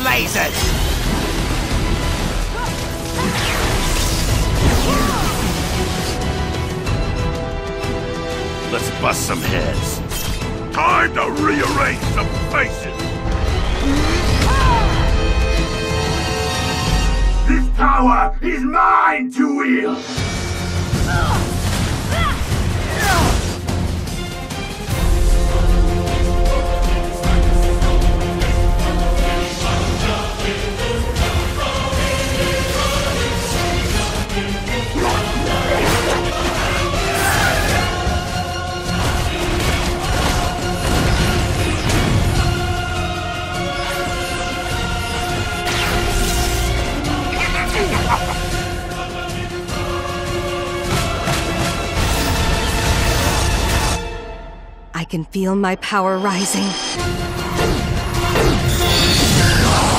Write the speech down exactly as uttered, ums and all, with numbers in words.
lasers! Let's bust some heads. Time to rearrange some faces! This power is mine to wield! I can feel my power rising.